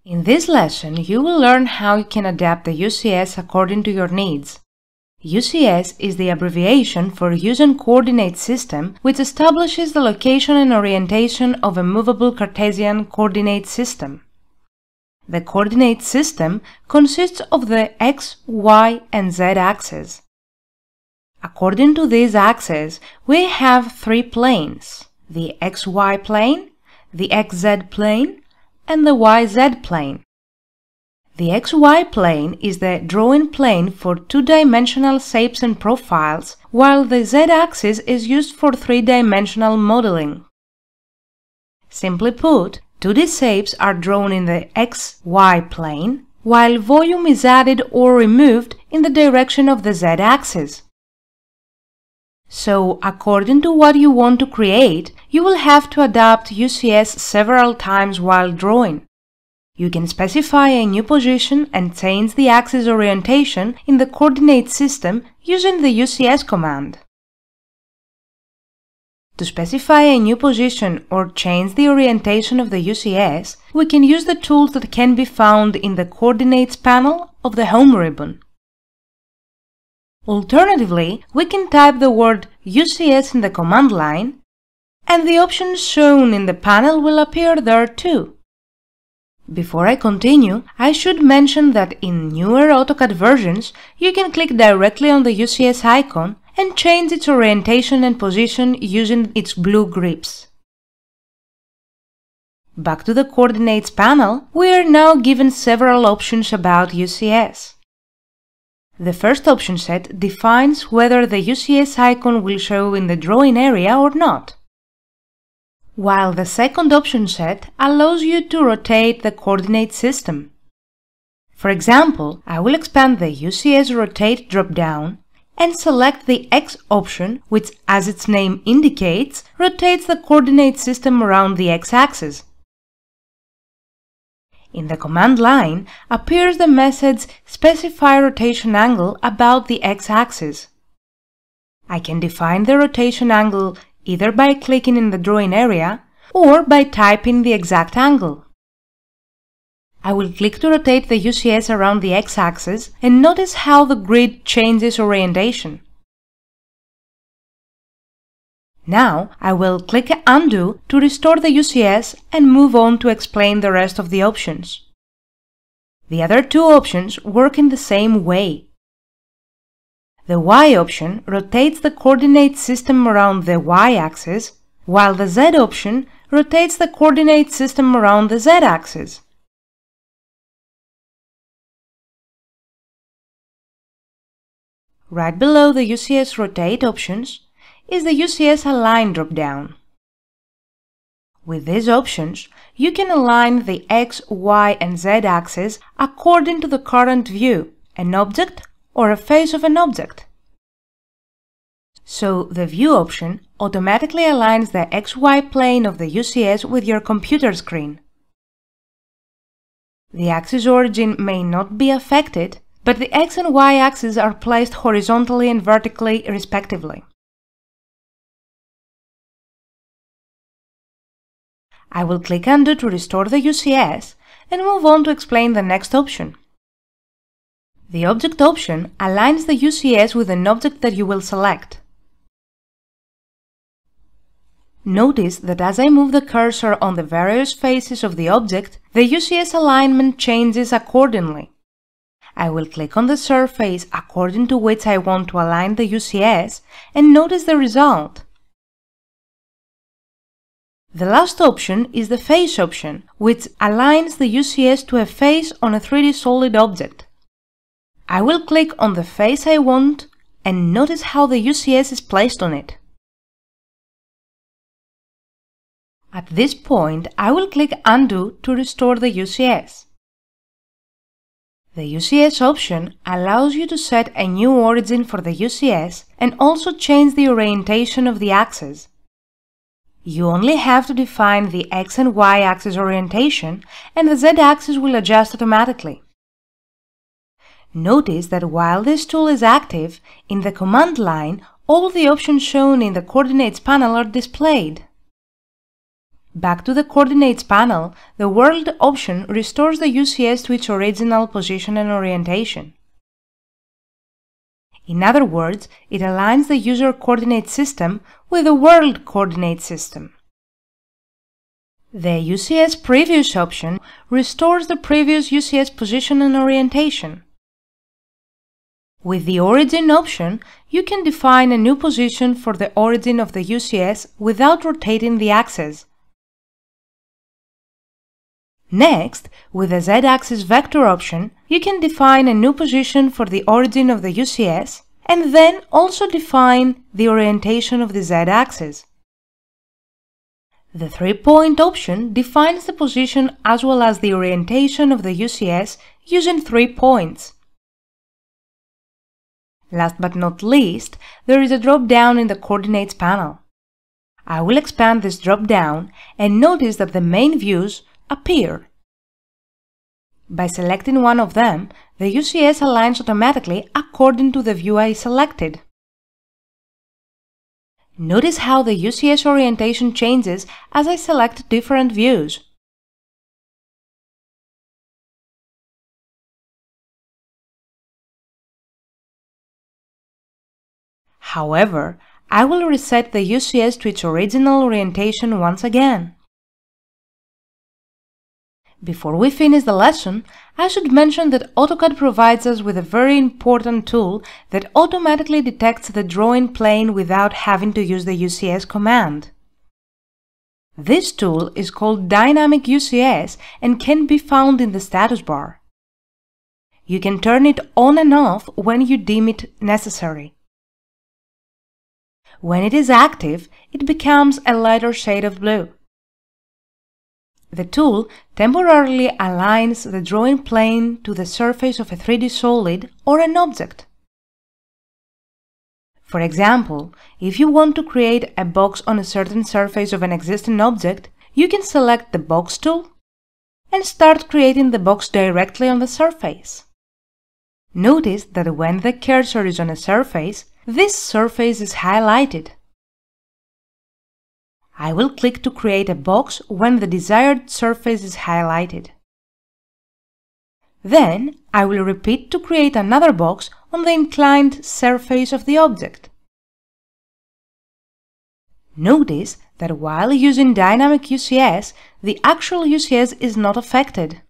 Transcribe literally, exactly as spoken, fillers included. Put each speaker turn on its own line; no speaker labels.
In this lesson, you will learn how you can adapt the U C S according to your needs. U C S is the abbreviation for User Coordinate System, which establishes the location and orientation of a movable Cartesian coordinate system. The coordinate system consists of the x, y, and z axes. According to these axes, we have three planes: the X Y plane, the X Z plane, and the Y Z plane. The X Y plane is the drawing plane for two-dimensional shapes and profiles, while the Z-axis is used for three-dimensional modeling. Simply put, two D shapes are drawn in the X Y plane, while volume is added or removed in the direction of the Z-axis. So, according to what you want to create, you will have to adapt U C S several times while drawing. You can specify a new position and change the axis orientation in the coordinate system using the U C S command. To specify a new position or change the orientation of the U C S, we can use the tools that can be found in the Coordinates panel of the Home ribbon. Alternatively, we can type the word U C S in the command line, and the options shown in the panel will appear there too. Before I continue, I should mention that in newer AutoCAD versions, you can click directly on the U C S icon and change its orientation and position using its blue grips. Back to the Coordinates panel, we are now given several options about U C S. The first option set defines whether the U C S icon will show in the drawing area or not, while the second option set allows you to rotate the coordinate system. For example, I will expand the U C S Rotate drop-down and select the X option, which, as its name indicates, rotates the coordinate system around the X-axis. In the command line appears the message Specify rotation angle about the X-axis. I can define the rotation angle either by clicking in the drawing area or by typing the exact angle. I will click to rotate the U C S around the X-axis and notice how the grid changes orientation. Now, I will click Undo to restore the U C S and move on to explain the rest of the options. The other two options work in the same way. The Y option rotates the coordinate system around the Y-axis, while the Z option rotates the coordinate system around the Z-axis. Right below the U C S Rotate options is the U C S Align drop-down. With these options, you can align the X, Y, and Z axes according to the current view, an object, or a face of an object. So, the View option automatically aligns the X Y plane of the U C S with your computer screen. The axis origin may not be affected, but the X and Y axes are placed horizontally and vertically respectively. I will click Undo to restore the U C S and move on to explain the next option. The Object option aligns the U C S with an object that you will select. Notice that as I move the cursor on the various faces of the object, the U C S alignment changes accordingly. I will click on the surface according to which I want to align the U C S and notice the result. The last option is the Face option, which aligns the U C S to a face on a three D solid object. I will click on the face I want and notice how the U C S is placed on it. At this point, I will click Undo to restore the U C S. The U C S option allows you to set a new origin for the U C S and also change the orientation of the axis. You only have to define the X and Y axis orientation, and the Z axis will adjust automatically. Notice that while this tool is active, in the command line, all the options shown in the Coordinates panel are displayed. Back to the Coordinates panel, the World option restores the U C S to its original position and orientation. In other words, it aligns the user coordinate system with the world coordinate system. The U C S Previous option restores the previous U C S position and orientation. With the Origin option, you can define a new position for the origin of the U C S without rotating the axis. Next, with the Z-axis vector option, you can define a new position for the origin of the U C S and then also define the orientation of the Z-axis. The three-point option defines the position as well as the orientation of the U C S using three points. Last but not least, there is a drop-down in the Coordinates panel. I will expand this drop-down and notice that the main views appear. By selecting one of them, the U C S aligns automatically according to the view I selected. Notice how the U C S orientation changes as I select different views. However, I will reset the U C S to its original orientation once again. Before we finish the lesson, I should mention that AutoCAD provides us with a very important tool that automatically detects the drawing plane without having to use the U C S command. This tool is called Dynamic U C S and can be found in the status bar. You can turn it on and off when you deem it necessary. When it is active, it becomes a lighter shade of blue. The tool temporarily aligns the drawing plane to the surface of a three D solid or an object. For example, if you want to create a box on a certain surface of an existing object, you can select the Box tool and start creating the box directly on the surface. Notice that when the cursor is on a surface, this surface is highlighted. I will click to create a box when the desired surface is highlighted. Then, I will repeat to create another box on the inclined surface of the object. Notice that while using Dynamic U C S, the actual U C S is not affected.